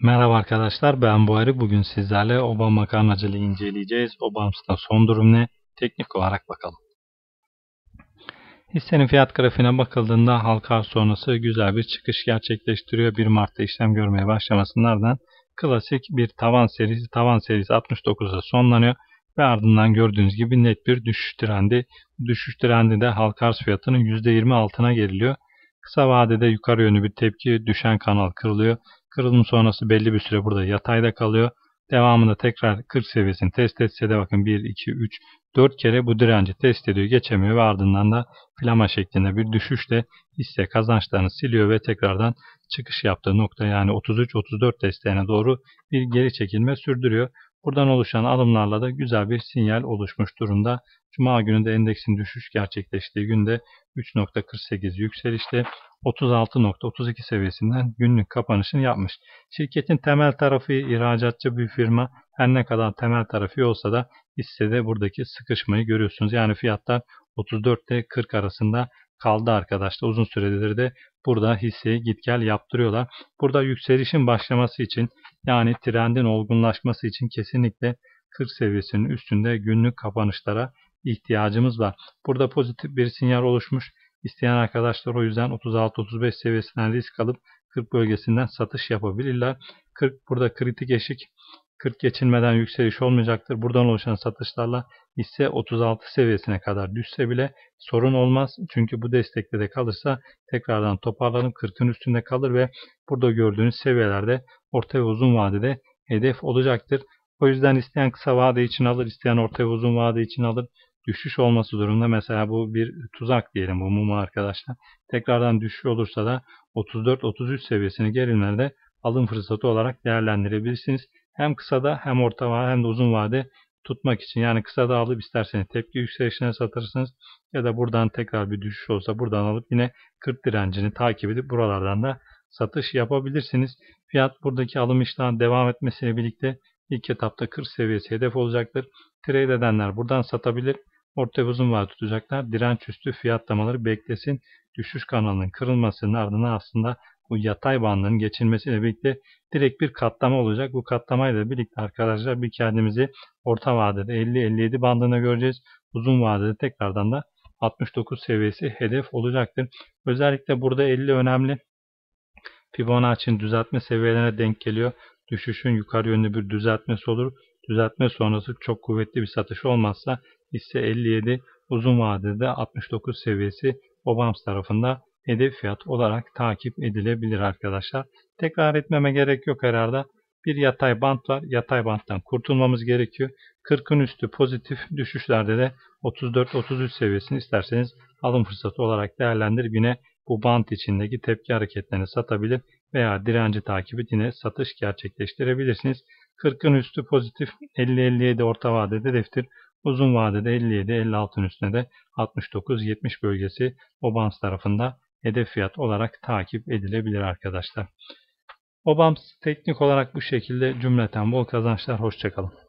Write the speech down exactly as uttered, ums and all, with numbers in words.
Merhaba arkadaşlar, ben Buhari. Bugün sizlerle Obama makarnacılığı inceleyeceğiz. Obams'ta son durum ne? Teknik olarak bakalım. Hissenin fiyat grafiğine bakıldığında halka arz sonrası güzel bir çıkış gerçekleştiriyor. bir Mart'ta işlem görmeye başlamasının ardından klasik bir tavan serisi, tavan serisi altmış dokuzda sonlanıyor ve ardından gördüğünüz gibi net bir düşüş trendi. Düşüş trendi de halka arz fiyatının yüzde yirmi altına geriliyor. Kısa vadede yukarı yönlü bir tepki, düşen kanal kırılıyor. Kırılım sonrası belli bir süre burada yatayda kalıyor. Devamında tekrar kırk seviyesini test etse de bakın bir, iki, üç, dört kere bu direnci test ediyor, geçemiyor ve ardından da flama şeklinde bir düşüşle hisse kazançlarını siliyor ve tekrardan çıkış yaptığı nokta yani otuz üç otuz dört desteğine doğru bir geri çekilme sürdürüyor. Buradan oluşan alımlarla da güzel bir sinyal oluşmuş durumda. Cuma günü de endeksin düşüş gerçekleştiği günde üç nokta kırk sekiz yükselişte otuz altı nokta otuz iki seviyesinden günlük kapanışını yapmış. Şirketin temel tarafı ihracatçı bir firma. Her ne kadar temel tarafı olsa da hissede buradaki sıkışmayı görüyorsunuz. Yani fiyatlar otuz dört ile kırk arasında kaldı arkadaşlar. Uzun süredir de burada hisseyi git gel yaptırıyorlar. Burada yükselişin başlaması için yani trendin olgunlaşması için kesinlikle kırk seviyesinin üstünde günlük kapanışlara ihtiyacımız var. Burada pozitif bir sinyal oluşmuş. İsteyen arkadaşlar o yüzden otuz altı otuz beş seviyesinden risk alıp kırk bölgesinden satış yapabilirler. kırk burada kritik eşik. kırk geçilmeden yükseliş olmayacaktır. Buradan oluşan satışlarla hisse otuz altı seviyesine kadar düşse bile sorun olmaz. Çünkü bu destekte de kalırsa tekrardan toparlanıp kırkın üstünde kalır ve burada gördüğünüz seviyelerde orta ve uzun vadede hedef olacaktır. O yüzden isteyen kısa vade için alır, isteyen orta ve uzun vade için alır. Düşüş olması durumunda mesela bu bir tuzak diyelim bu mumu arkadaşlar. Tekrardan düşüş olursa da otuz dört otuz üç seviyesini gerilerde alım fırsatı olarak değerlendirebilirsiniz. Hem kısada hem orta vade hem de uzun vade tutmak için yani kısada alıp isterseniz tepki yükselişine satırsınız ya da buradan tekrar bir düşüş olsa buradan alıp yine kırk direncini takip edip buralardan da satış yapabilirsiniz. Fiyat buradaki alım işlemine devam etmesiyle birlikte ilk etapta kırk seviyesi hedef olacaktır. Trade edenler buradan satabilir. Orta ve uzun vade tutacaklar. Direnç üstü fiyatlamaları beklesin. Düşüş kanalının kırılmasının ardından aslında bu yatay bandının geçilmesiyle birlikte direkt bir katlama olacak. Bu katlamayla birlikte arkadaşlar bir kendimizi orta vadede elli elli yedi bandına göreceğiz. Uzun vadede tekrardan da altmış dokuz seviyesi hedef olacaktır. Özellikle burada elli önemli. Fibonacci'nin düzeltme seviyelerine denk geliyor. Düşüşün yukarı yönlü bir düzeltmesi olur. Düzeltme sonrası çok kuvvetli bir satış olmazsa hisse elli yedi, uzun vadede altmış dokuz seviyesi Obams tarafında hedef fiyat olarak takip edilebilir arkadaşlar. Tekrar etmeme gerek yok herhalde. Bir yatay bant var. Yatay banttan kurtulmamız gerekiyor. kırkın üstü pozitif düşüşlerde de otuz dört otuz üç seviyesini isterseniz alım fırsatı olarak değerlendirip yine bu bant içindeki tepki hareketlerini satabilir veya direnci takip edip yine satış gerçekleştirebilirsiniz. kırkın üstü pozitif, elli elli yedi orta vadede hedeftir. Uzun vadede elli yedi elli altının üstüne de altmış dokuz yetmiş bölgesi Obams tarafında hedef fiyat olarak takip edilebilir arkadaşlar. Obams teknik olarak bu şekilde. Cümleten bol kazançlar. Hoşçakalın.